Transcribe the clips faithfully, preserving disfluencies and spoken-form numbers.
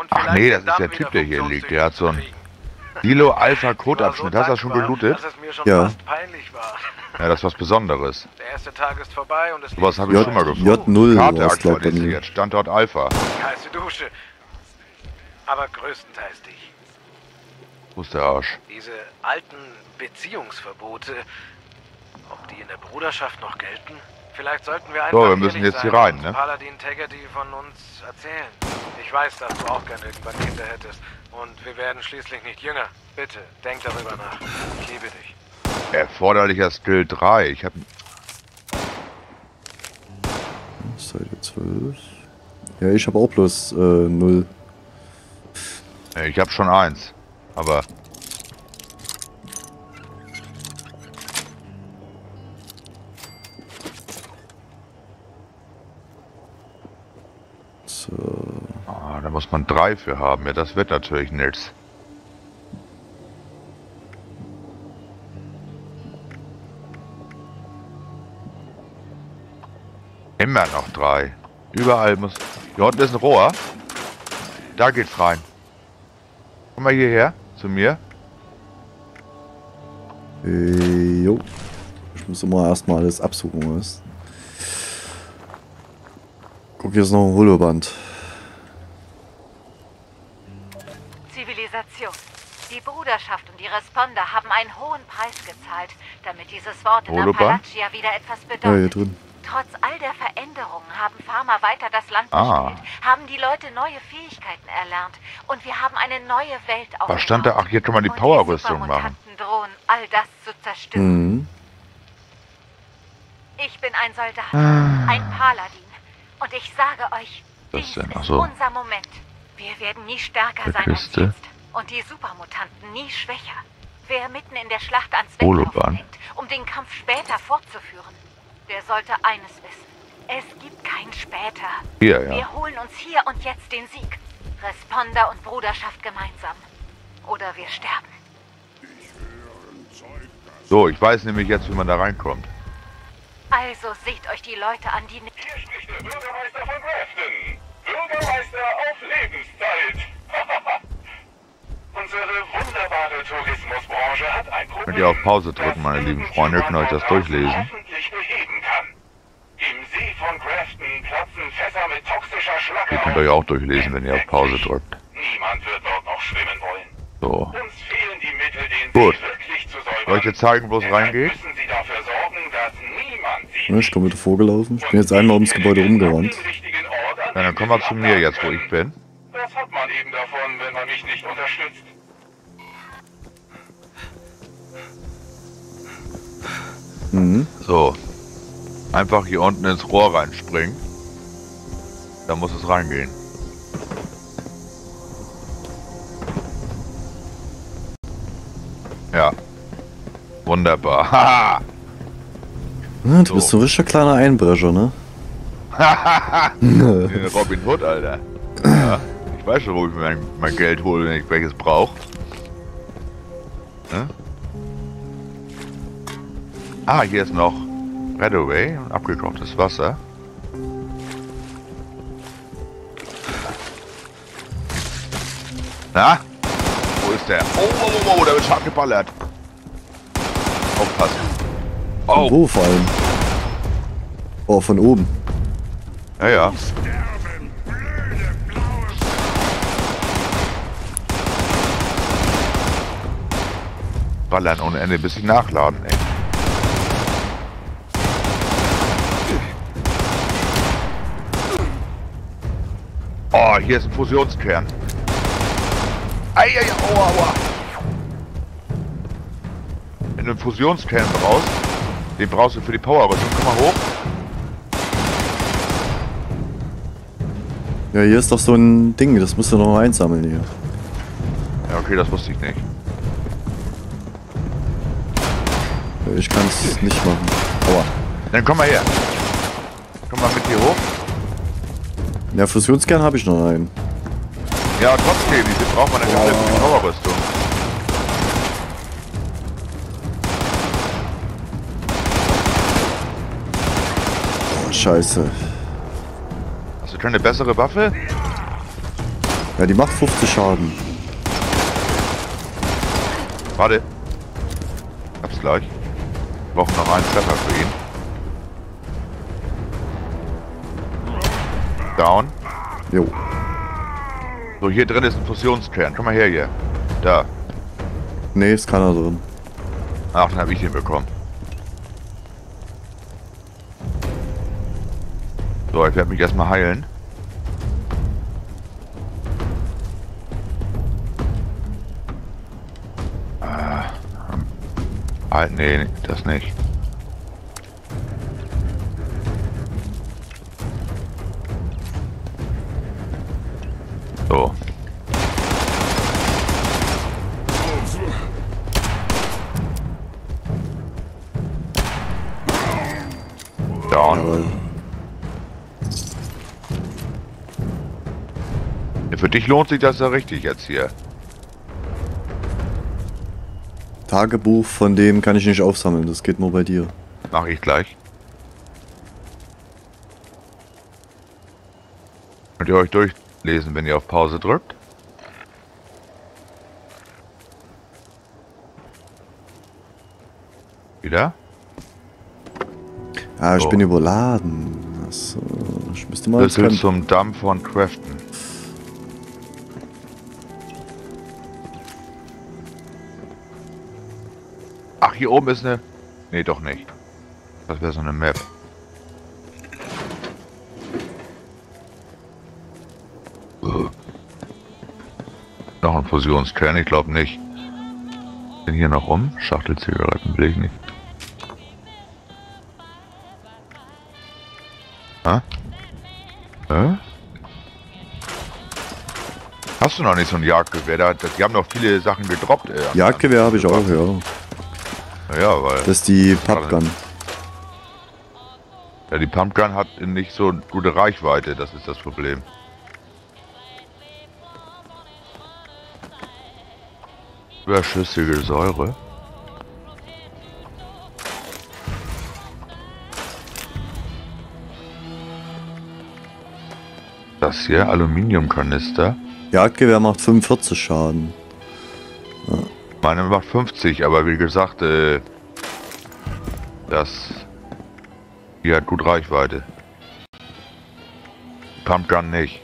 Ach nee, das ist der Typ, der hier liegt. Der hat so ein Silo Alpha Codeabschnitt. Hast du das schon gelootet? Ja. Ja, das ist was Besonderes. Der erste Tag ist vorbei und es Was habe ich schon mal gefunden? J null Karte war's, glaub ich, aktualisiert. Standort Alpha. heiße Dusche. Aber größtenteils dich. Wo ist der Arsch? Diese alten Beziehungsverbote, ob die in der Bruderschaft noch gelten? Vielleicht sollten wir einfach So, wir müssen ehrlich jetzt hier sein rein, und ne? Paladin Taggart von uns erzählen. Ich weiß, dass du auch gerne irgendwann Kinder hättest. Und wir werden schließlich nicht jünger. Bitte, denk darüber nach. Ich liebe dich. Erforderlicher Skill drei. Ich hab... Seite zwölf. Ja, ich habe auch bloß äh, null. Ich hab schon eins. Aber... So. Ah, da muss man drei für haben. Ja, das wird natürlich nichts. Immer noch drei. Überall muss... Hier unten ist ein Rohr. Da geht's rein. Komm mal hierher, zu mir. Äh, jo. Ich muss immer erstmal alles absuchen. Was. Guck, hier ist noch ein Holoband. Zivilisation. Die Bruderschaft und die Responder haben einen hohen Preis gezahlt, damit dieses Wort in Holoband? Appalachia wieder etwas Ja, hier bedeutet. drin. Trotz all der Veränderungen haben Farmer weiter das Land Ah. bespielt, haben die Leute neue Fähigkeiten erlernt und wir haben eine neue Welt aufgebaut. Was stand da? Ach, hier kann man die Und Powerrüstung machen. Supermutanten drohen, all das zu zerstören. Mhm. Ich bin ein Soldat, Ah. ein Paladin. Und ich sage euch, Was dies denn? Ach ist so. unser Moment. Wir werden nie stärker Der sein als Küste. jetzt. Und die Supermutanten nie schwächer. Wer mitten in der Schlacht ans Holoband. Weglaufen denkt, um den Kampf später fortzuführen, der sollte eines wissen. Es gibt kein später. Hier, ja. Wir holen uns hier und jetzt den Sieg. Responder und Bruderschaft gemeinsam. Oder wir sterben. So, ich weiß nämlich jetzt, wie man da reinkommt. Also seht euch die Leute an, die... Hier spricht der Bürgermeister von Grafton. Bürgermeister auf Lebenszeit. Unsere wunderbare Tourismusbranche hat ein Problem, Könnt ihr auf Pause drücken, meine lieben Freunde, könnt ihr euch das durchlesen. hoffentlich beheben kann. Im See von Grafton platzen Fässer mit toxischer Schlacke. Ihr könnt euch auch durchlesen, wenn ihr auf Pause drückt. Niemand wird dort noch schwimmen wollen. So. Uns fehlen die Mittel, den Gut. See wirklich zu säubern. Soll ich dir zeigen, wo es Deshalb reingeht? müssen Sie dafür sorgen, dass niemand sie Ja, ich komme wieder vorgelaufen. Ich bin jetzt einmal ums Gebäude rumgerannt. Ja, dann komm mal zu mir jetzt, wo ich bin. Was hat man eben davon, wenn man mich nicht unterstützt? Mhm. So. Einfach hier unten ins Rohr reinspringen. Da muss es reingehen. Ja. Wunderbar. Haha. Ja, du bist so ein richtiger kleiner Einbrecher, ne? Den Robin Hood, Alter. Ja. Ich weiß schon, wo ich mein, mein Geld hole, wenn ich welches brauche. Ne? Ah, hier ist noch Redaway und abgekochtes Wasser. Na? Wo ist der? Oh, oh, oh, oh, der wird scharf geballert. Aufpassen. Von Oh, wo vor allem? Oh, von oben. ja, ja. Ballern ohne Ende, bis sie nachladen, ey. Oh, hier ist ein Fusionskern. Eieiei, aua, aua. Wenn du einen Fusionskern brauchst, den brauchst du für die Powerrüstung. Komm mal hoch. Ja, hier ist doch so ein Ding, das musst du noch einsammeln hier. Ja, okay, das wusste ich nicht. Ja, ich kann es nicht machen. Aua. Dann komm mal her. Komm mal mit hier hoch. Ja, Fusionskern habe ich noch einen. Ja, trotzdem, diese braucht man dann oh. für die Powerrüstung. Oh, scheiße. Hast du schon eine bessere Waffe? Ja, die macht fünfzig Schaden. Warte. Hab's gleich. Wir brauchen noch einen Treffer für ihn. Down. Jo. So, hier drin ist ein Fusionskern. Komm mal her hier. Da. Nee, ist keiner drin. Ach, dann habe ich den bekommen. So, ich werde mich erstmal heilen. Ah, ah, nee, das nicht. So. Down. Jawohl. Ja, für dich lohnt sich das ja richtig jetzt hier. Tagebuch von dem kann ich nicht aufsammeln, das geht nur bei dir. Mach ich gleich. Könnt ihr euch durchlesen, wenn ihr auf Pause drückt? Wieder? Ah, ich So. bin überladen. Achso, ich müsste mal... Schlüssel kein- zum Dampf von Crafton. Ach, hier oben ist eine... Nee, doch nicht. Das wäre so eine Map. Uh. Noch ein Fusionskern, ich glaube nicht. Bin hier noch rum? Schachtelzigaretten will ich nicht. Hä? Hä? Hast du noch nicht so ein Jagdgewehr? Da, das, die haben noch viele Sachen gedroppt. Äh, Jagdgewehr habe ich auch, ja. Ja, weil... Das ist die Pumpgun. Ja, die Pumpgun hat nicht so gute Reichweite, das ist das Problem. Überschüssige Säure. Das hier, Aluminiumkanister. Jagdgewehr macht fünfundvierzig Schaden. Meine macht fünfzig, aber wie gesagt, äh, das hier hat gut Reichweite. Pumpgun nicht.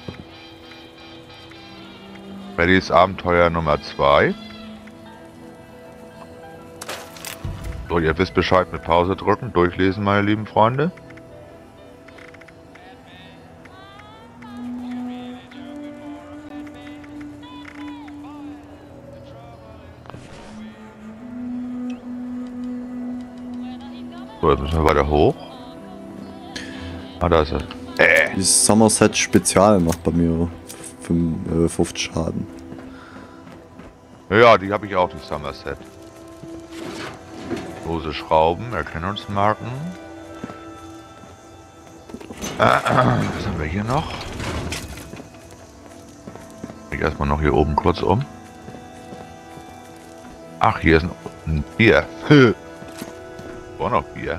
Freddys Abenteuer Nummer zwei. So, ihr wisst Bescheid, mit Pause drücken, durchlesen, meine lieben Freunde. So, jetzt müssen wir weiter hoch. Ah, da ist er. Äh. Dieses Somerset Spezial macht bei mir fünfzig Schaden. Ja, die habe ich auch, die Somerset. Lose Schrauben, Erkennungsmarken. Äh, äh, was haben wir hier noch? Ich erstmal noch hier oben kurz um. Ach, hier ist ein, ein Bier. War noch Bier.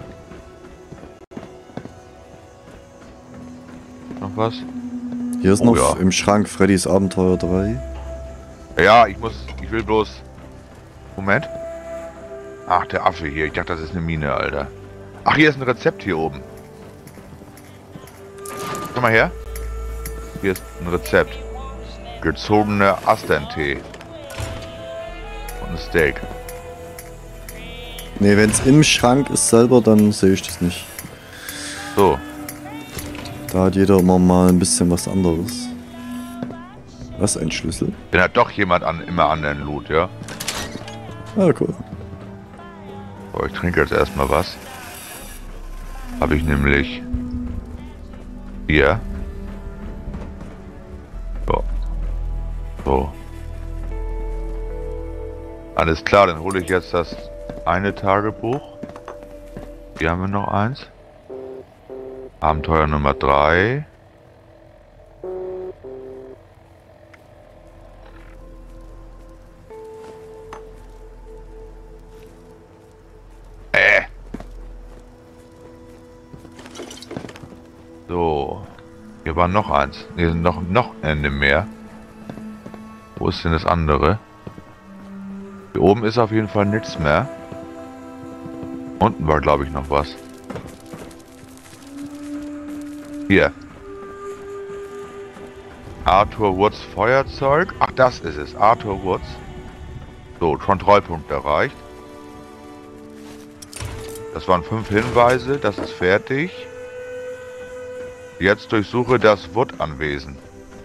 Noch was? Hier ist Oh, noch ja. im Schrank Freddys Abenteuer drei. Ja, ich muss, ich will bloß... Moment. Ach, der Affe hier. Ich dachte, das ist eine Mine, Alter. Ach, hier ist ein Rezept hier oben. Komm mal her. Hier ist ein Rezept. Gezogener Astern-Tee. Und ein Steak. Ne, wenn es im Schrank ist selber, dann sehe ich das nicht. So. Da hat jeder immer mal ein bisschen was anderes. Was, ein Schlüssel? Den hat doch jemand an, immer anderen Loot, ja? Ah, cool. So, ich trinke jetzt erstmal was. Habe ich nämlich Bier. So. So. Alles klar, dann hole ich jetzt das eine Tagebuch. Hier haben wir noch eins. Abenteuer Nummer drei. Äh. So. Hier Hier war noch eins. Hier sind noch, noch Ende mehr. Wo ist denn das andere? Hier oben ist auf jeden Fall nichts mehr. Unten war, glaube ich, noch was. Hier. Arthur Woods Feuerzeug. Ach, das ist es. Arthur Woods. So, Kontrollpunkt erreicht. Das waren fünf Hinweise. Das ist fertig. Jetzt durchsuche das Wood-Anwesen.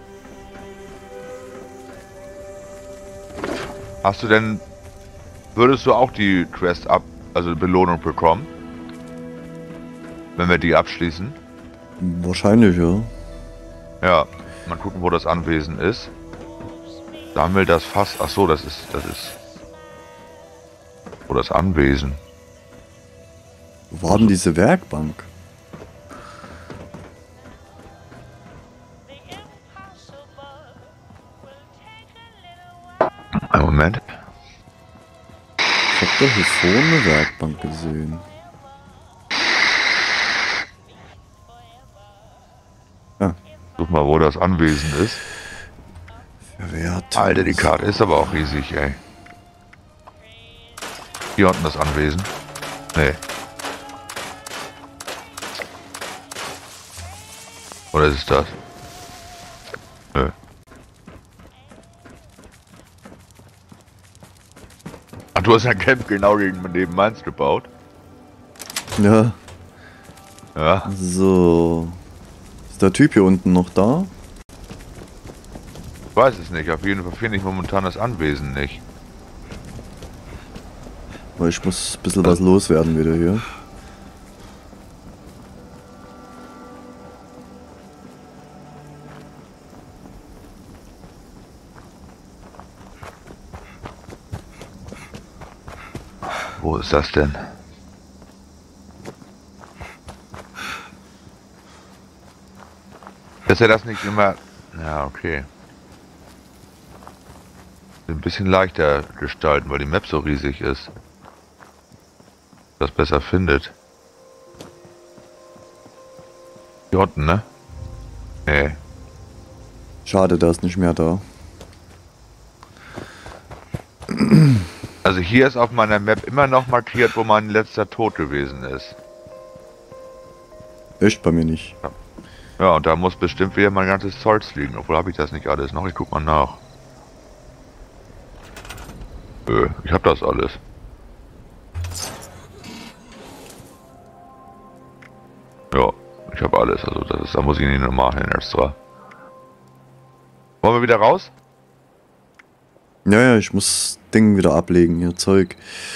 Hast du denn... Würdest du auch die Quest ab... also Belohnung bekommen? Wenn wir die abschließen? Wahrscheinlich, ja. Ja. Mal gucken, wo das Anwesen ist. Sammel das Fass. Ach so, das ist... das ist... Wo das Anwesen. Wo war denn diese Werkbank? Einen Moment. Ich hab doch hier vorne eine Werkbank gesehen. Ja. Such mal, wo das Anwesen ist. Verwehrt. Alter, die Karte ist aber auch riesig, ey. Hier unten das Anwesen. Nee. Oder ist es das? Nö. Ach, du hast ein Camp genau neben meins gebaut? Ja. Ja. So. Ist der Typ hier unten noch da? Ich weiß es nicht. Auf jeden Fall finde ich momentan das Anwesen nicht. Weil ich muss ein bisschen was loswerden wieder hier. Wo ist das denn? Ist ja das nicht immer... Ja, okay. Ein bisschen leichter gestalten, weil die Map so riesig ist. Das besser findet. Hier unten, ne? Nee. Schade, der ist nicht mehr da. Also hier ist auf meiner Map immer noch markiert, wo mein letzter Tod gewesen ist. Echt bei mir nicht. Ja, und da muss bestimmt wieder mein ganzes Zolls liegen. Obwohl habe ich das nicht alles noch. Ich guck mal nach. Nö, ich hab das alles. Ja, ich habe alles. Also das ist, da muss ich nicht normal hin extra. Wollen wir wieder raus? Ja, ja, ich muss Ding wieder ablegen, hier Zeug.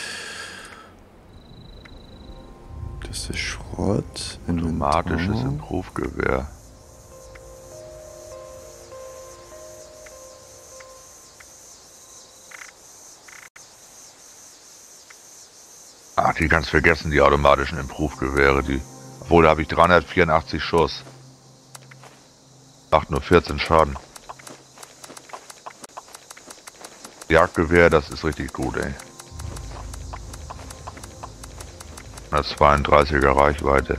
Das ist Schrott. Automatisches Improvgewehr. Ach, die kannst vergessen, die automatischen Improvgewehre, die. Obwohl, da habe ich dreihundertvierundachtzig Schuss. Macht nur vierzehn Schaden. Jagdgewehr, das ist richtig gut, ey. hundertzweiunddreißiger Reichweite.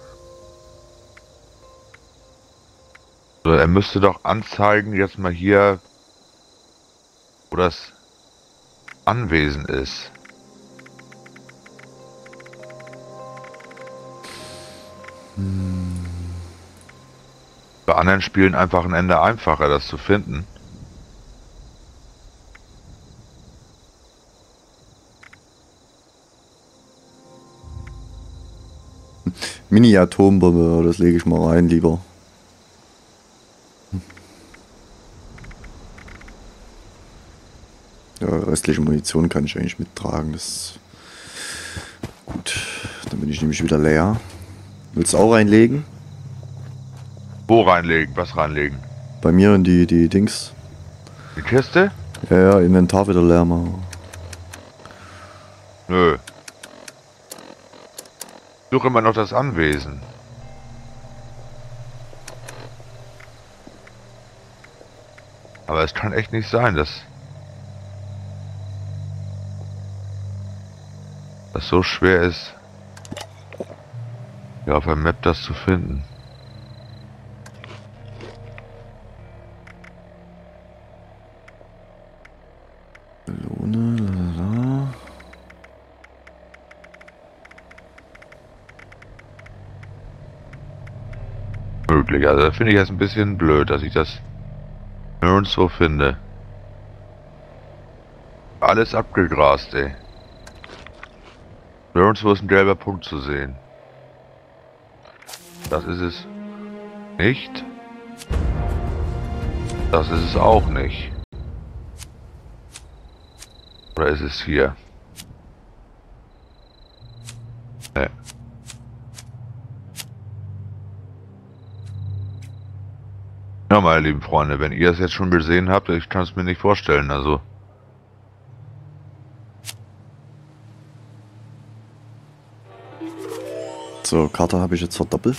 So, er müsste doch anzeigen, jetzt mal hier, wo das Anwesen ist. Hm. Bei anderen Spielen einfach ein Ende einfacher, das zu finden. Mini-Atombombe, das lege ich mal rein lieber. Ja, restliche Munition kann ich eigentlich mittragen. Das gut. Dann bin ich nämlich wieder leer. Willst du auch reinlegen? Wo reinlegen? Was reinlegen? Bei mir in die, die Dings. Die Kiste? Ja, ja, Inventar wieder leer machen. Nö. Ich suche immer noch das Anwesen. Aber es kann echt nicht sein, dass das so schwer ist, ja, auf der Map das zu finden. vermutlich. Also das finde ich jetzt ein bisschen blöd, dass ich das nirgendwo finde. Alles abgegrast, ey. Nirgendwo ist ein gelber Punkt zu sehen. Das ist es nicht. Das ist es auch nicht. Oder ist es hier? Ne. Ja, meine lieben Freunde, wenn ihr es jetzt schon gesehen habt, ich kann es mir nicht vorstellen, also. So, Karte habe ich jetzt verdoppelt.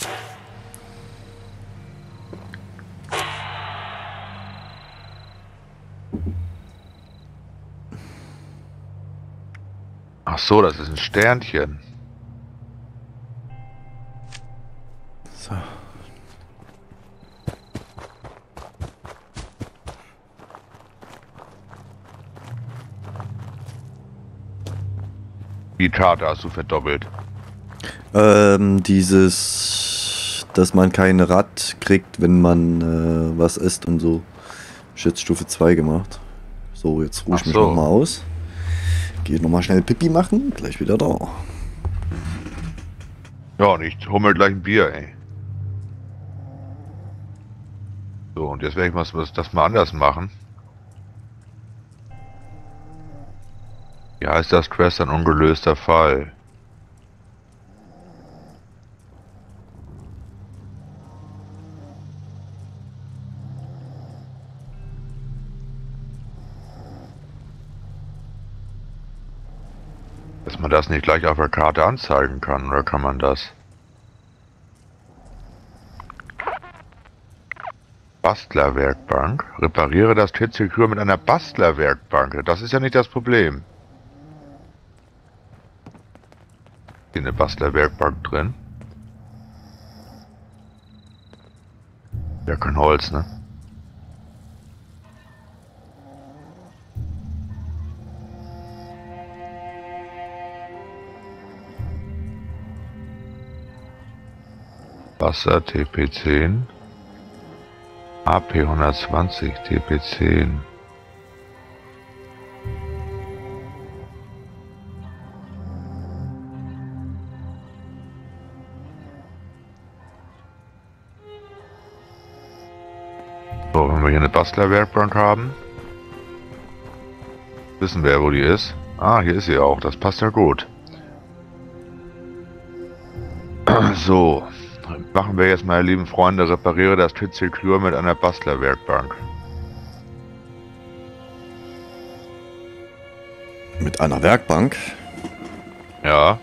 Ach so, das ist ein Sternchen. So. Die Karte hast du verdoppelt. Ähm, dieses, dass man kein Rad kriegt, wenn man äh, was isst und so. Ich jetzt Stufe zwei gemacht. So, jetzt ruhe ich Ach mich so. nochmal aus. Gehe nochmal schnell Pipi machen, gleich wieder da. Ja, und ich hol mir gleich ein Bier, ey. So, und jetzt werde ich mal was, das mal anders machen. Wie heißt das Quest? Ein ungelöster Fall. Dass man das nicht gleich auf der Karte anzeigen kann, oder kann man das? Bastlerwerkbank. Repariere das Kitzekür mit einer Bastlerwerkbank. Das ist ja nicht das Problem. Hier eine Bastlerwerkbank drin. Ja, kein Holz, ne? Wasser T P zehn. A P hundertzwanzig T P zehn. So, wenn wir hier eine Bastlerwerkbank haben, wissen wir, wo die ist. Ah, hier ist sie auch. Das passt ja gut. So, machen wir jetzt, meine lieben Freunde, repariere das Kitzekür mit einer Bastlerwerkbank. Mit einer Werkbank. Ja.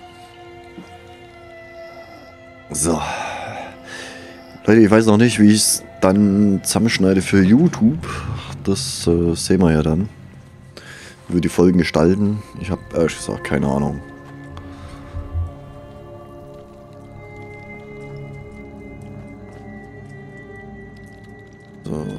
So. Leute, ich weiß noch nicht, wie ich es dann zusammenschneide für YouTube. Das äh, sehen wir ja dann. Wie wir die Folgen gestalten. Ich habe ehrlich gesagt keine Ahnung. So.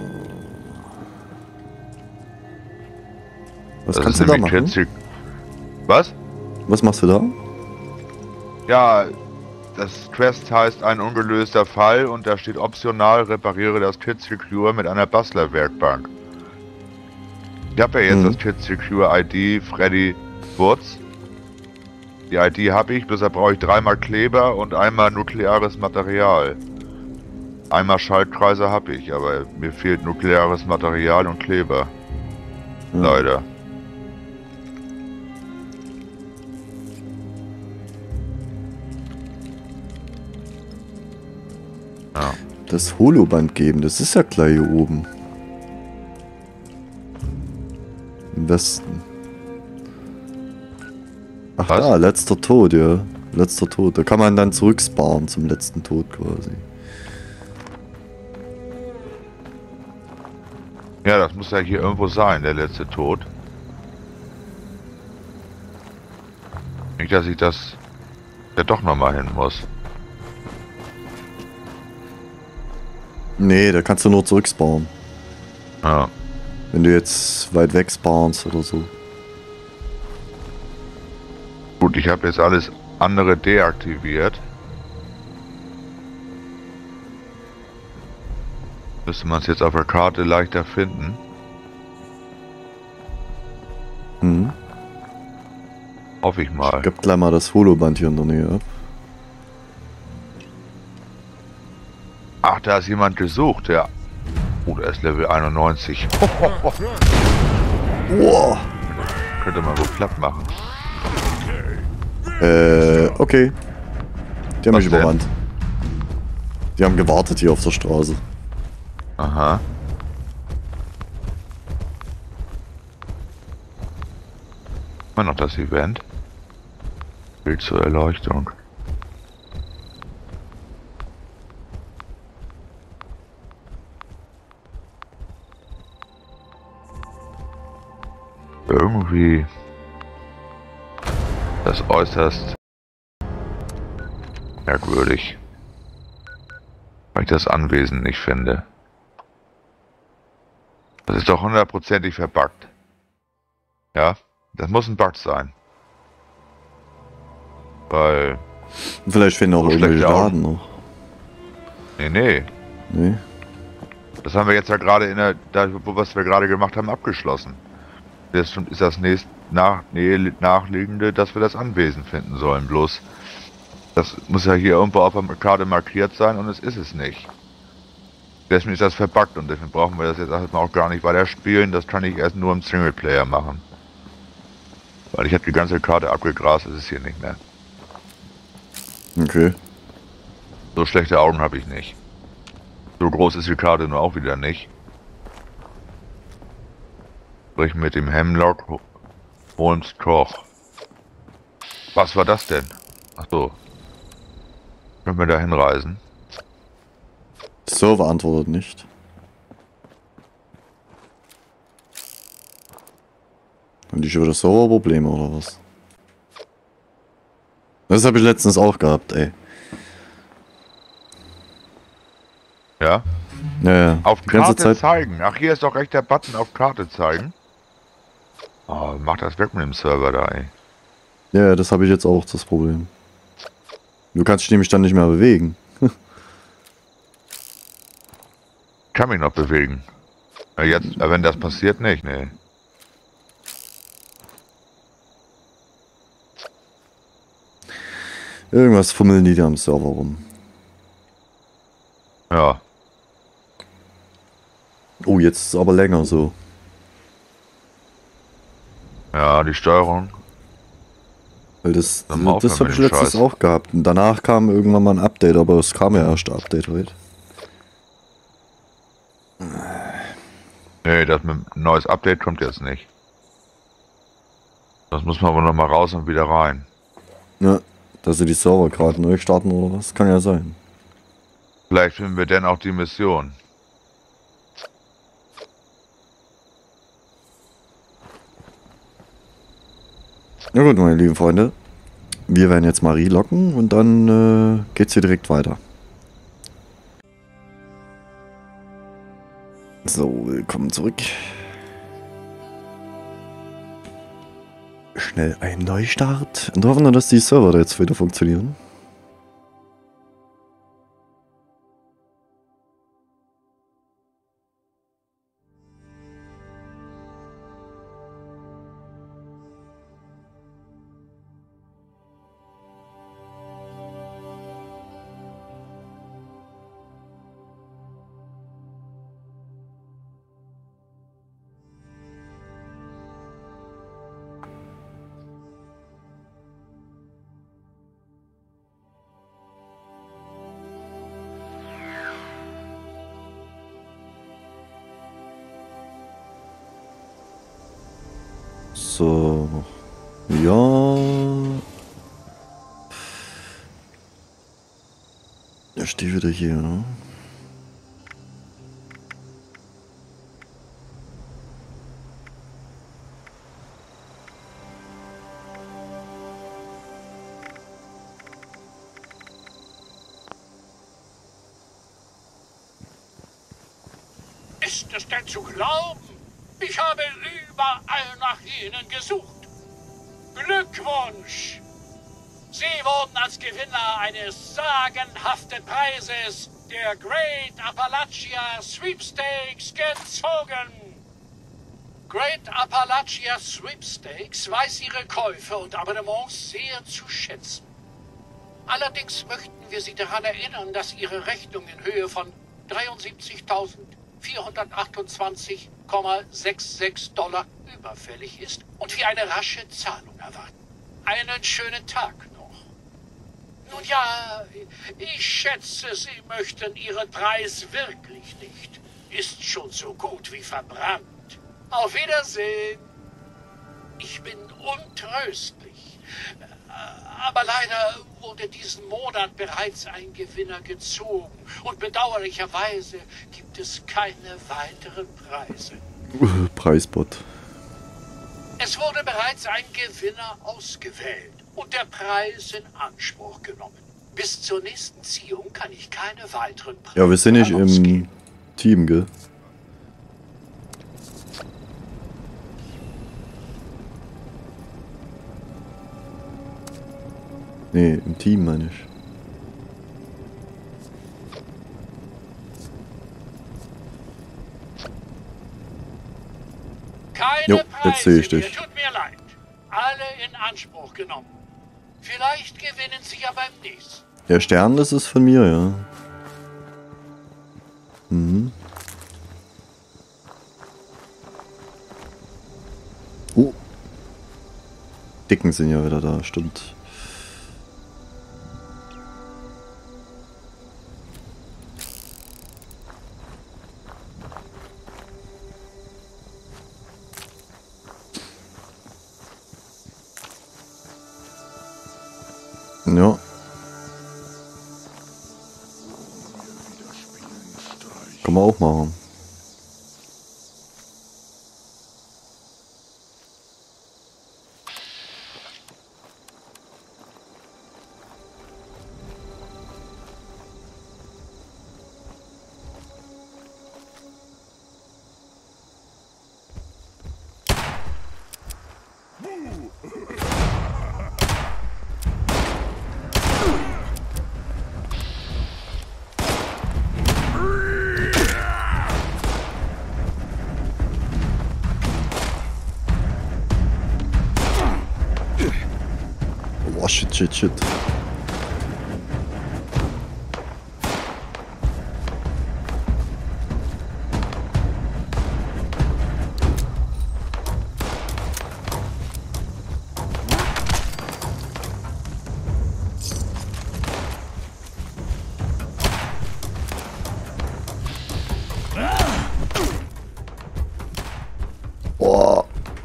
Was Das kannst ist du da nämlich machen? Kitzek- Was? Was machst du da? Ja, das Quest heißt ein ungelöster Fall und da steht optional, repariere das Kitzekür mit einer Bastlerwerkbank. Ich habe ja jetzt Mhm. das Kitzekür I D Freddy Wurz. Die I D habe ich, deshalb brauche ich dreimal Kleber und einmal nukleares Material. Einmal Schaltkreise habe ich, aber mir fehlt nukleares Material und Kleber. Ja. Leider. Ja. Das Holoband geben, das ist ja gleich hier oben. Im Westen. Ach Was? da, letzter Tod, ja. Letzter Tod. Da kann man dann zurücksparen zum letzten Tod quasi. Ja, das muss ja hier irgendwo sein, der letzte Tod. Nicht, dass ich das ja doch nochmal hin muss. Nee, da kannst du nur zurücksparen. Ja. Wenn du jetzt weit weg spawnst oder so. Gut, ich habe jetzt alles andere deaktiviert. Müsste man es jetzt auf der Karte leichter finden. Mhm. Hoffe ich mal. Ich gebe gleich mal das Holoband hier in der Nähe ab. Ach, da ist jemand gesucht, ja. Oh, der ist Level einundneunzig. Wow. Könnte man wohl platt machen. Äh, okay. Die haben Was mich denn? überrannt. Die haben gewartet hier auf der Straße. Aha. Immer noch das Event. Bild zur Erleuchtung. Irgendwie das äußerst merkwürdig, weil ich das Anwesen nicht finde. Das ist doch hundertprozentig verbuggt. Ja, das muss ein Bug sein. Weil... Vielleicht fehlen auch So irgendwelche schlechte Daten noch. Nee, nee. Nee. Das haben wir jetzt ja gerade in der... Da, wo was wir gerade gemacht haben, abgeschlossen. Jetzt ist das nächst nach, nee, nachliegende, dass wir das Anwesen finden sollen. Bloß, das muss ja hier irgendwo auf der Karte markiert sein und es ist es nicht. Deswegen ist das verbuggt und deswegen brauchen wir das jetzt erstmal auch gar nicht weiter spielen. Das kann ich erst nur im Singleplayer machen. Weil ich habe die ganze Karte abgegrast, ist es hier nicht mehr. Okay. So schlechte Augen habe ich nicht. So groß ist die Karte nur auch wieder nicht. Sprich mit dem Hemlock Holmes Koch. Was war das denn? Ach so. Können wir da hinreisen? Server antwortet nicht. Haben die schon wieder Serverprobleme oder was? Das habe ich letztens auch gehabt, ey. Ja? Ja, ja. Auf Die ganze Karte Zeit. zeigen. Ach, hier ist doch recht der Button auf Karte zeigen. Oh, mach das weg mit dem Server da, ey. Ja, das habe ich jetzt auch, das Problem. Du kannst dich nämlich dann nicht mehr bewegen. Kann mich noch bewegen. Ja, jetzt, wenn das passiert, nicht, nee. Irgendwas fummeln die da am Server rum. Ja. Oh, jetzt ist es aber länger so. Ja, die Steuerung. Weil das, Dann mal das aufhören habe ich mit dem letztens Scheiß. auch gehabt. Und danach kam irgendwann mal ein Update, aber es kam ja erst ein Update heute. Nee, das mit ein neues Update kommt jetzt nicht. Das muss man aber noch mal raus und wieder rein. Ja, dass sie die Server gerade neu starten oder was, kann ja sein. Vielleicht finden wir dann auch die Mission. Na gut, meine lieben Freunde. Wir werden jetzt Marie locken und dann äh, geht's hier direkt weiter. So, willkommen zurück. Schnell ein Neustart. Und hoffen wir, dass die Server da jetzt wieder funktionieren. So. Ja. Er steht wieder hier, ne? Ist es denn zu glauben? Ich habe überall nach Ihnen gesucht. Glückwunsch! Sie wurden als Gewinner eines sagenhaften Preises der Great Appalachia Sweepstakes gezogen. Great Appalachia Sweepstakes weiß ihre Käufe und Abonnements sehr zu schätzen. Allerdings möchten wir Sie daran erinnern, dass Ihre Rechnung in Höhe von dreiundsiebzigtausendvierhundertachtundzwanzig Komma sechsundsechzig Dollar überfällig ist und wir eine rasche Zahlung erwarten. Einen schönen Tag noch. Nun ja, ich schätze, Sie möchten Ihren Preis wirklich nicht. Ist schon so gut wie verbrannt. Auf Wiedersehen. Ich bin untröstlich. Aber leider wurde diesen Monat bereits ein Gewinner gezogen. Und bedauerlicherweise gibt es keine weiteren Preise. Uh, Preisbot. Es wurde bereits ein Gewinner ausgewählt und der Preis in Anspruch genommen. Bis zur nächsten Ziehung kann ich keine weiteren Preise Ja, wir sind nicht ausgeben. im Team, gell? Nee, im Team meine ich. Keine Jo, jetzt sehe ich Preise dich. mehr, tut mir leid. Alle in Anspruch genommen. Vielleicht gewinnen Sie ja beim nächsten. Der Stern, das ist von mir, ja. Mhm. Oh. Dicken sind ja wieder da, stimmt. Ja. Kann man auch machen. Oh, shit, shit, shit. Oh.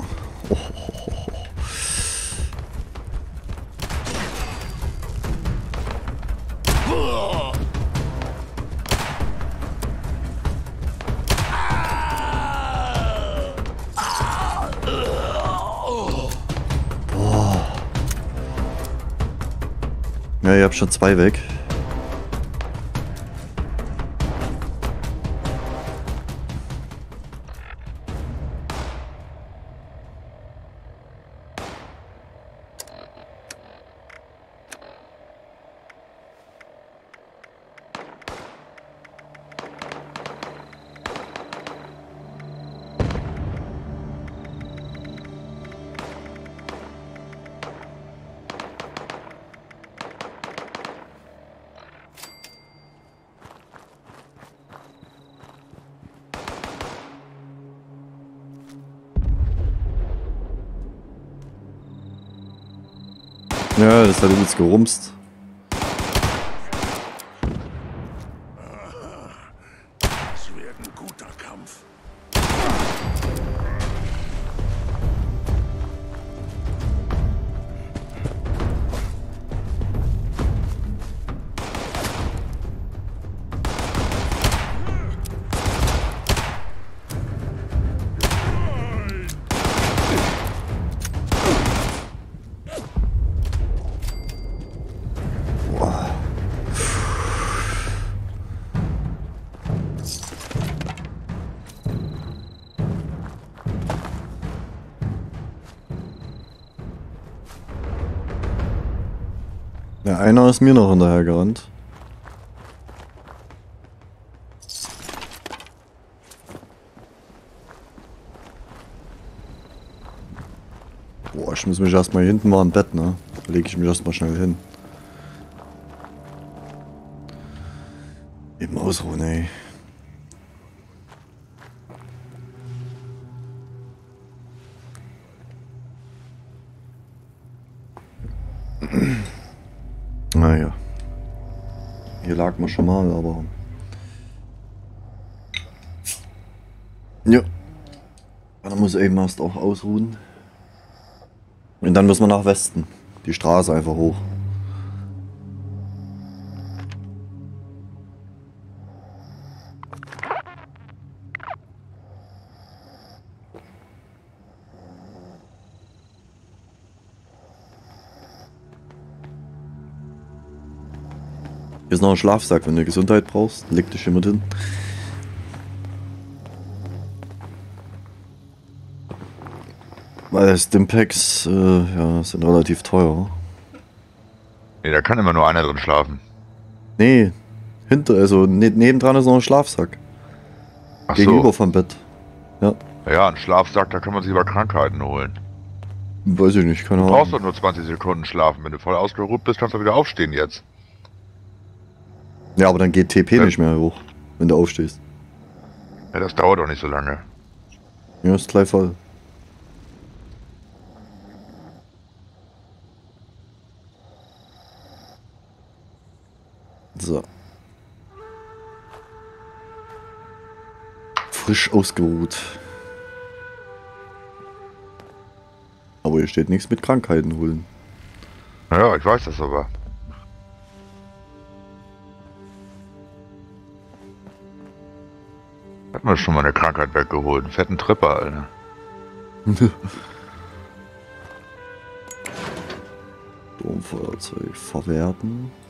Ja, ihr habt schon zwei weg. Ja, das hat übelst gerumst. Das wird ein guter Kampf. Ja, einer ist mir noch hinterher gerannt. Boah, ich muss mich erstmal hinten mal im Bett, ne? Da lege ich mich erstmal schnell hin. Eben ausruhen, ey. Naja. Hier lag man schon mal, aber... Ja. Dann muss eben erst auch ausruhen. Und dann müssen wir nach Westen. Die Straße einfach hoch. Hier ist noch ein Schlafsack, wenn du Gesundheit brauchst. Leg dich hier mit hin. Weil Stimpaks äh, ja, sind relativ teuer. Nee, da kann immer nur einer drin schlafen. Nee, hinter, also ne, nebendran ist noch ein Schlafsack. Ach Gegenüber so. vom Bett. Ja. Ja, ein Schlafsack, da kann man sich über Krankheiten holen. Weiß ich nicht, keine Du Ahnung. brauchst doch nur zwanzig Sekunden schlafen. Wenn du voll ausgeruht bist, kannst du wieder aufstehen jetzt. Ja, aber dann geht T P Ja. nicht mehr hoch, wenn du aufstehst. Ja, das dauert doch nicht so lange. Ja, ist gleich voll. So. Frisch ausgeruht. Aber hier steht nichts mit Krankheiten holen. Ja, ich weiß das aber. Hat man schon mal eine Krankheit weggeholt. Einen fetten Tripper, Alter. Domfeuerzeug verwerten.